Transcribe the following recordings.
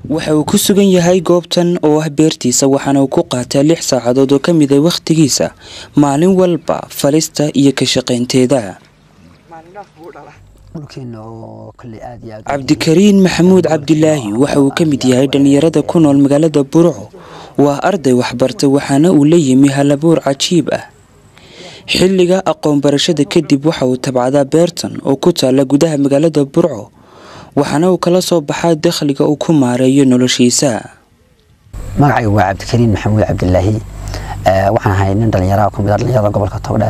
waxa uu ku sugan yahay goobtan oo ah beertiisa waxaana uu ku qaataa 6 saacadood oo kamid ah waqtigiisa maalin walba falista iyo ka shaqeynteeda. Cabdikariin Maxamuud Cabdilaahi waxa uu kamid yahay dhalinyarada ku nool magaalada Burco. waa arday waxbartay waxaana uu leeyahay halabuur cajiib ah. xilliga aqoon barashada kadib waxa uu tabcadaa beertan oo ku taala gudaha magaalada Burco. waxaana uu kala soo baxay dakhliga uu ku maareeyo noloshiisa. magacaygu waa Cabdikariin Maxamuud Cabdilaahi waxaan ahay nin dhalinyaro ku mid ah dhalinyarada gobolka Togdheer.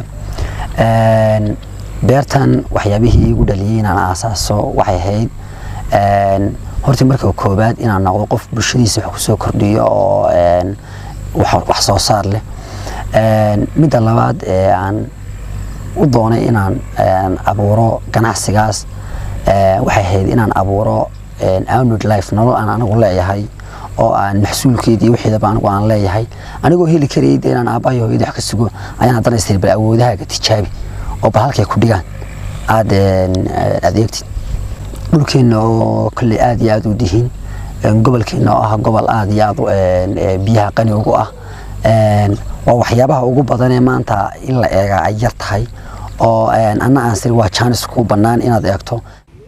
beertan waxyaabihii igu dhaliyay inaan aasaaso waxay ahayd horta markii koobaad inaan noqdo qof bulshadiisa wax ku soo kordhiyo oo wax soo saar leh. midda labaad aan u doonay inaan abuuro ganacsigaas waxay ahayd inaan abuuro owned life nolol aan anigu leeyahay oo aan maxsuulkeedii wixii anigu aan leeyahay anigoo heli karay inaan aabahay hooyada wax ka sugo ayaan haddana isticmaal awoodahaaga tijaabi oo bahalkay ku dhigaan aad adeegtid dhulkeena oo kale aad iyo aad u dihin gobolkeena oo ah gobol aad iyo aad biyaha qani ugu ah waa waxyaabaha ugu badan ee maanta in la eega ay yar tahay oo anna aan sir waa chance ku banaan inaad eegto.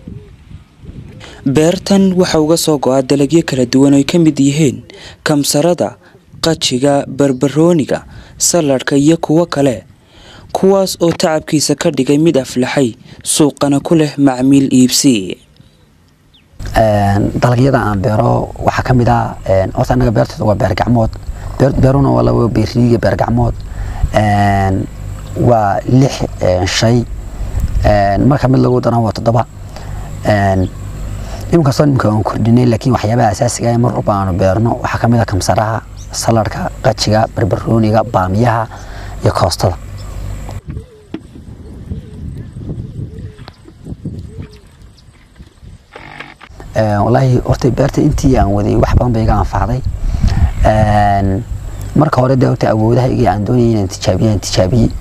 beertan waxa uga soo go'ay dalagyo kala duwan oo ka mid yihiin kamsarada, qajiga, barbarooniga, saladka iyo kuwa kale kuwaas oo tacabkiisa ka dhigay mid aflaxay suuqana ku leh macmiil iibsi. dalagyada aan beero waxa ka mid ah horta anaga beertada waa beer gacmood beeruna waa laba beeriga beer gacmood waa 6 shay marka mid lagu daro waa 7 imka soo nimka aan kordhinay laakiin waxyaabaha asaasiga ah mar walba aan beerno waxa ka mid ah kamsaraha, saladka, qajiga, barbarooniga, baamiyaha iyo koostada. والله hortay beerta intii aan waday wax badan bay iga anfacday marka hore dawta awoodahayga aan doonayay inaan tijaabiyo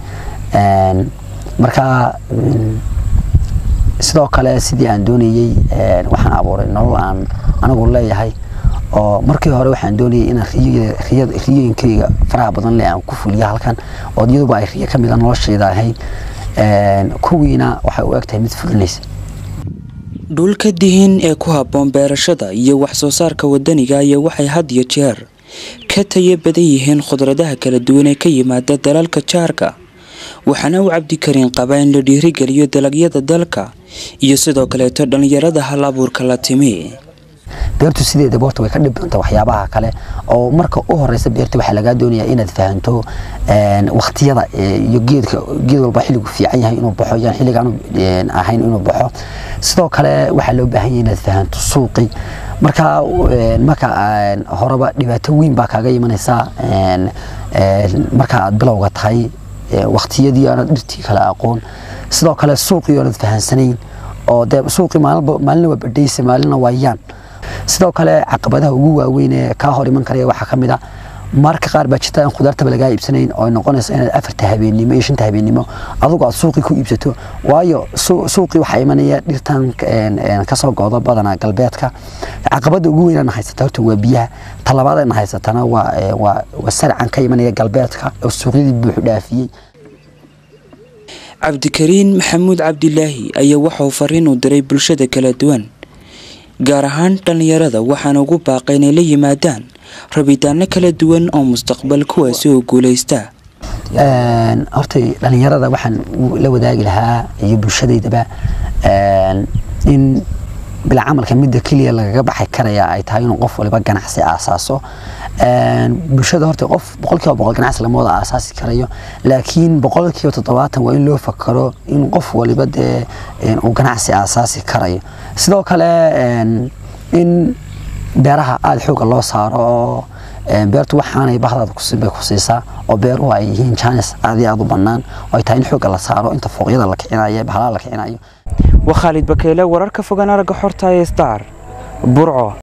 marka sidoo kale sidii aan doonayay waxaan abuuray nolol aan anigu leeyahay oo markii hore waxaan doonayay inaan riyooyinkayga faraha badan leh aan ku fuliyo halkan oo iyadoo ay riyo kamid ah noloshayda ahayd kuwiina waxay u egtahay mid fulinaysa. dhulka dihin ee ku habboon beerashada iyo wax soo saarka wadaniga ayaa waxay had iyo jeer ka tayo badan yihiin khudradaha kala duwan ee ka yimaada dalalka jaarka. waxaana uu Cabdikariin qabaa in la dhiirigeliyo dalagyada dalka iyo sidoo kale dhalinyarada hal abuurka la timi. beertu sideedaba horta way ka dhibanta waxyaabaha kale oo marka u horeysa beerta waxa laga doonayaa inaad fahanto waqtiyada iyo geed walba xilligu fiican yahay inuu baxo yaan xilliga aan ahayn inuu baxo. sidoo kale waxa loo baahan yahay inaad fahanto suuqi marka horeba dhibaato weyn baa kaaga imanaysa marka aad bilowga tahay waqtiyadii aan dhirtii kala aqoon sidoo kale suuqii aan fahansanayn oo suuqi maalin waa badaysa maalina waayaan. sidoo kale caqabadaha ugu waaweyn ee ka hor iman kara waxa kamid ah marka qaar baa jirta in khudaarta laga iibsanayn oo noqonaysa inaad 4 habeenimo iyo 5 habeenimo adigu aad suuqi ku iibsato waayo suuqi waxa imanaya dhirtan ka soo goodo badana galbeedka. caqabada ugu weyn ee haysata horta waa biyaha talabaad ee haysatana waa sarcan ka imanaya galbeedka oo suuqyadii buux dhaafiyay. Cabdikariin Maxamuud Cabdilaahi ayaa waxa uu fariin u diray bulshada kala duwan gaar ahaan dhalinyarada waxaana ugu baaqay inay la yimaadaan rabitaano kala duwan oo mustaqbal kuwaasi oo guuleysta. horta dhalinyarada waxaan la wadaagi lahaa iyo bulshadeedaba in bila camalka midda kaliya laga baxay karaya ay tahay in qof waliba ganacsi aasaaso. bulshada horta qof 100% ganacsi lama wada aasaasi karayo laakiin 70% waa in loo fakaro in qof waliba uu ganacsi aasaasi karayo. sidoo kale in beeraha aad xoog loo saaro beertu waxaanay bahdaad ku siisaa oo beeruhu ay yihiin chance aad u banaan oo ay tahay in xoog la saaro inta fooqyada la kicinayo bahalaha la kicinayo. وخالد بكيلة ورarka fogaan araga xorta ee Star Burco.